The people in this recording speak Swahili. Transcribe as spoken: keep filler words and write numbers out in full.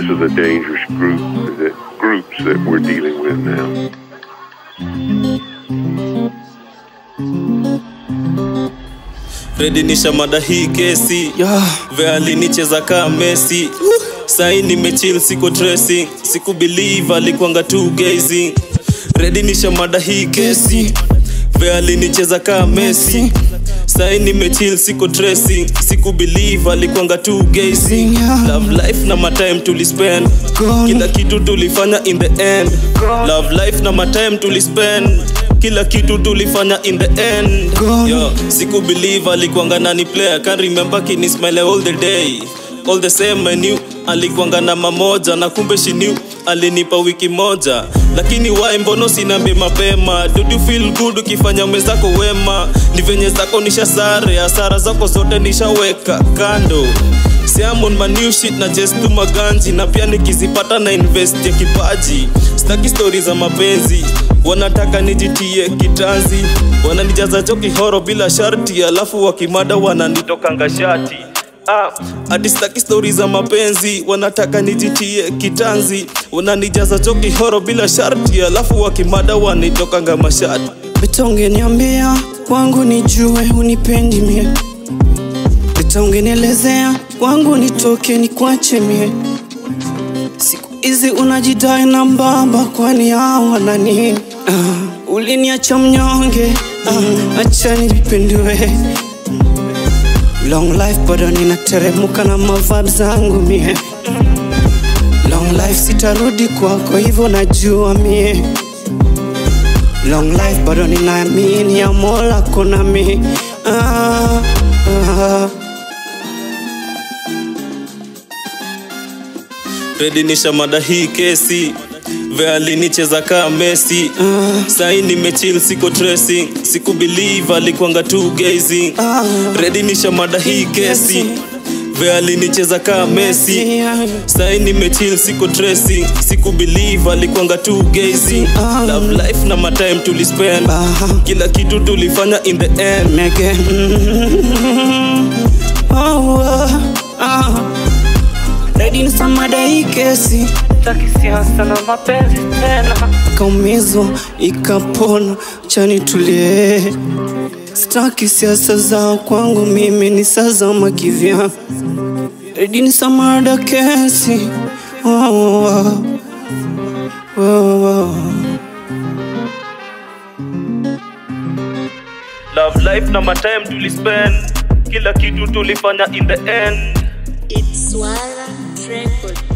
are the dangerous group, the groups that we're dealing with now. Ready nisha mada hii kesi, yeah. Vea linicheza kaa Messi. Sai nimechill siko dressing, siku believe alikuanga too gazing. Ready nisha mada hii kesi, vea linicheza kaa Messi. Sai nimechill siko dressing, siku believe alikuanga too gazing. Love life na my time tulispend, kila kitu tulifanya in the end. Love life na my time tulispend, kila kitu tulifanya in the end. Yo, siku believe alikuanga nani player, can't remember kini smile all the day. All the same I knew alikuanga na mamoja, na kumbe she knew alinipa wiki moja. Lakini why mbono sinambe mapema? Do you feel good ukifanya mwenzako wema? Ni venye zako nisha sare, hasara zako zote nishaweka kando. See I'm on my new shit na just do maganji, na pia nikizipata na invest ya kipaji. Staki stories za mapenzi, wanataka nijitie kitanzi. Wananijaza choki horo bila sharti, alafu wakimada wananitokanga shati. Ah, ati staki stories za mapenzi, wanataka nijitie kitanzi. Wananijaza choki horo bila sharti, alafu wakimada wanitokanga mashati. Betonge niambia kwangu nijue unipendi mie, betonge nielezea kwangu nitoke nikwache mie. Siku hizi unajidai na mbamba, kwani hawa na nini? Uh, uliniacha mnyonge, uh, acha nipendwe. Long life bado ninateremuka na mavibes zangu mie. Long life sitarudi kwako hivyo najua mie. Long life bado ninaamini ya Mola kona mi. ah, ah. Ready nisha mada hii kesi, vea linicheza kaa Messi. uh. Sai nimechill siko dressing, siku believe alikuanga too gazing. uh. Ready nisha mada hii kesi, vea linicheza kaa Messi. Sai nimechill siko dressing, siku believe alikuanga too gazing. uh. Love life na my time tulispend, uh. kila kitu tulifanya in the end. oh, uh, uh. Ready nisha mada hii kesi, taki siasa na mapenzi tena. Kaumizo ikapona, chani tulie. Staki siasa zao kwangu, mimi ni sazama kivya. Ready nisha mada kesi, oh, oh, oh, oh. Love life na my time tulispend, kila kitu tulifanya in the end. It's Warrant record.